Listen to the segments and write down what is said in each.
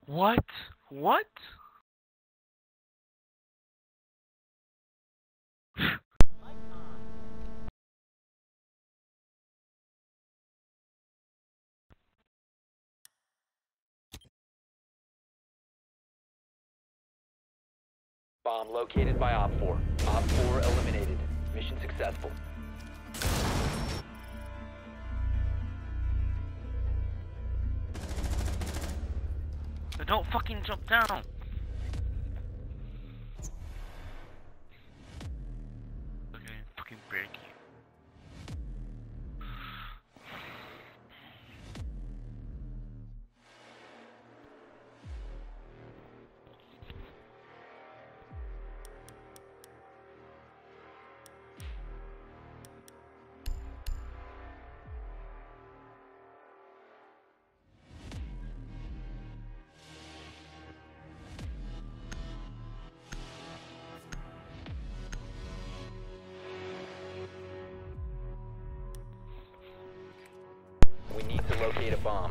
What? What? Bomb located by Op 4. Op 4 eliminated. Mission successful. Don't fucking jump down. Okay, fucking break you. We need to locate a bomb.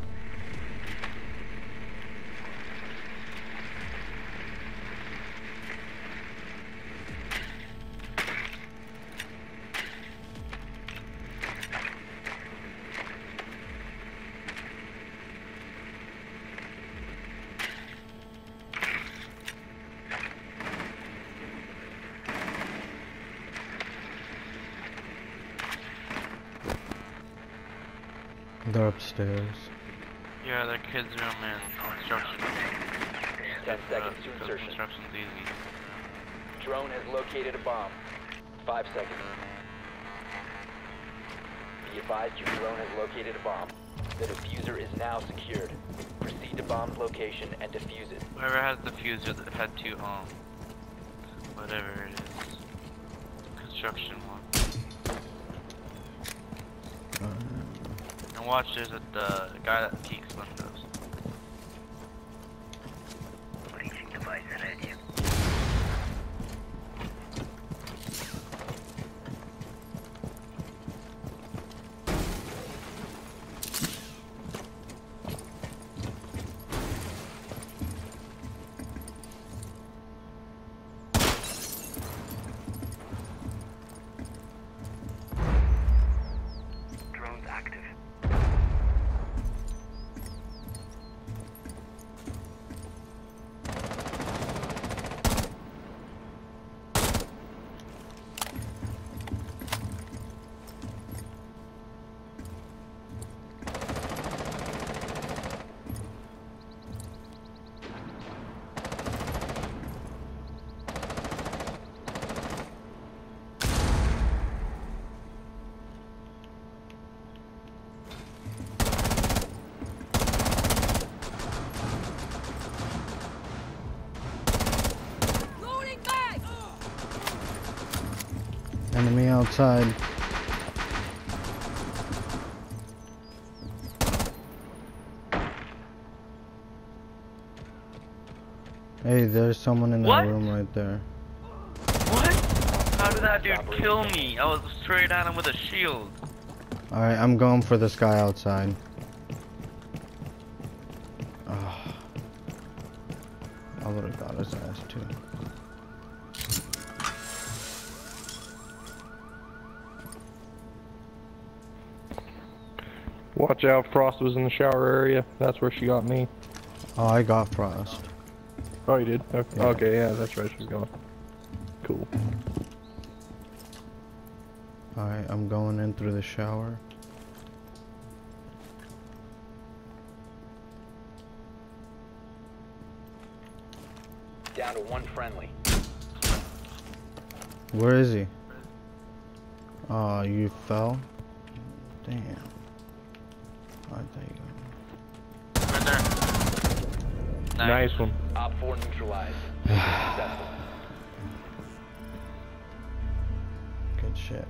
They're upstairs. Yeah, the kids room in construction. 10 seconds to Because insertion. construction's easy. Drone has located a bomb. 5 seconds. Be advised your drone has located a bomb. The diffuser is now secured. Proceed to bomb's location and defuse it. Whoever has the fuser that had to, whatever it is. Construction one. And watch, there's the guy that peeks windows. Breaching device ready. Drones active. Enemy outside. Hey, there's someone in that What? room right there. What? How did that dude kill me? I was straight at him with a shield. Alright, I'm going for this guy outside. I would've got his ass too. Watch out, Frost was in the shower area. That's where she got me. Oh, I got Frost. Oh, you did? Okay, Yeah. okay, yeah, that's right, she's gone. Cool. Alright, I'm going in through the shower. Down to one friendly. Where is he? Oh, you fell? Damn. Alright, there you go. Right there. Nice one. Op 4 neutralized. Mission successful. Good shit.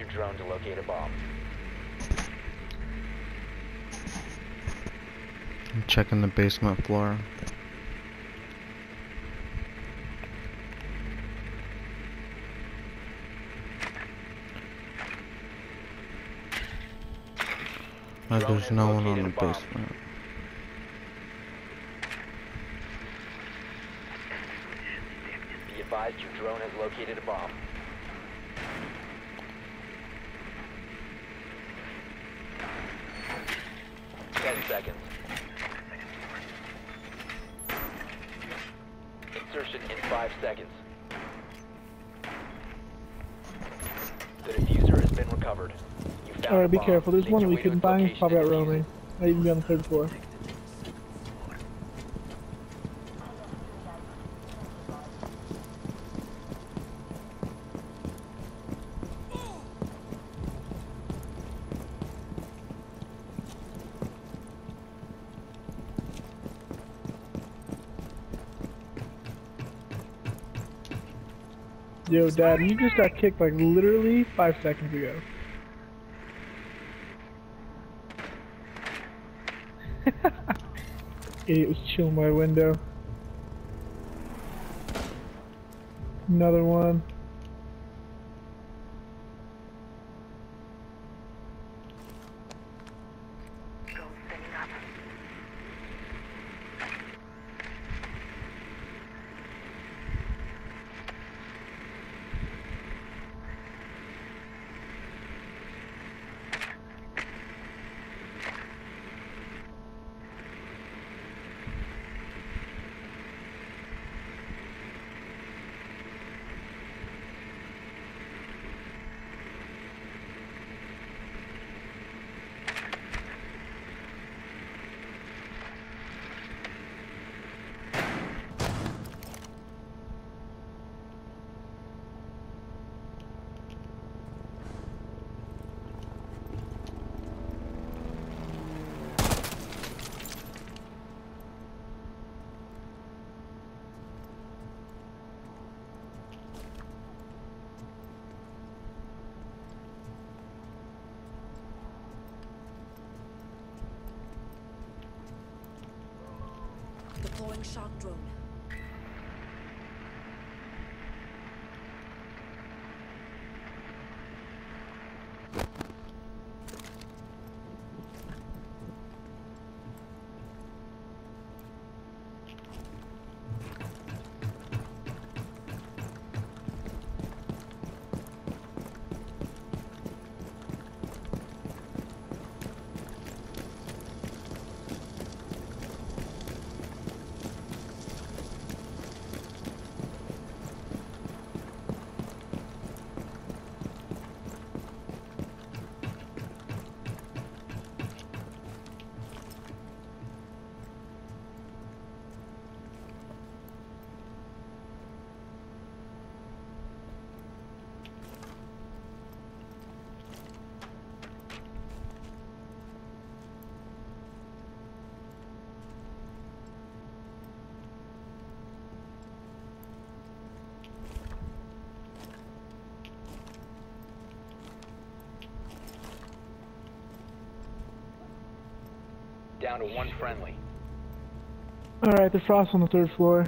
your drone to locate a bomb. I'm checking the basement floor. Drone There's has no one on located the a bomb. basement. Be advised your drone has located a bomb. Seconds. Insertion in 5 seconds. The diffuser has been recovered. You found Alright, a be bomb. careful. There's Make one your we way to couldn't its find. location Probably out and defuse roaming. it. Might even be on the 3rd floor. Yo, Dad, you just got kicked like literally 5 seconds ago. Idiot was chilling by a window. Another one. Drone setting up. Deploying shock drone. Down to 1 friendly. Alright, the Frost on the 3rd floor.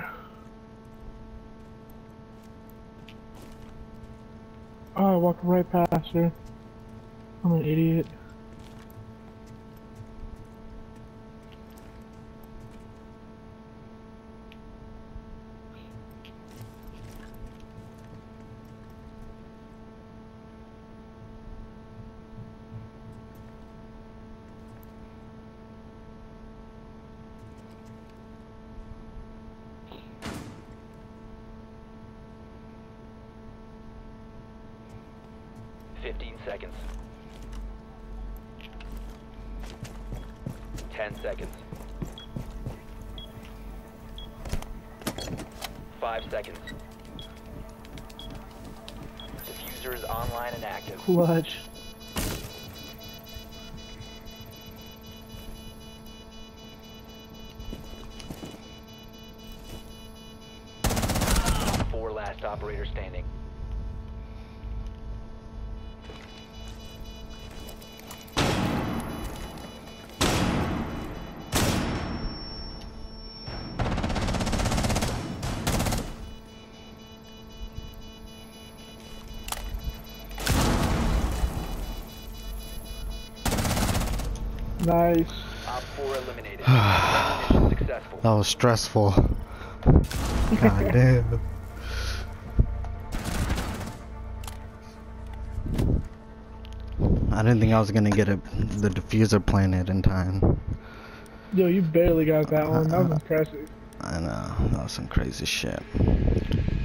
Oh, I walked right past her. I'm an idiot. Seconds. 10 seconds. 5 seconds. Diffuser is online and active. Clutch. Four last operator standing. Nice. Op 4 eliminated. Mission successful. That was stressful. God damn. I didn't think I was gonna get the diffuser planted in time. Yo, you barely got that one. That was impressive. I know, that was some crazy shit.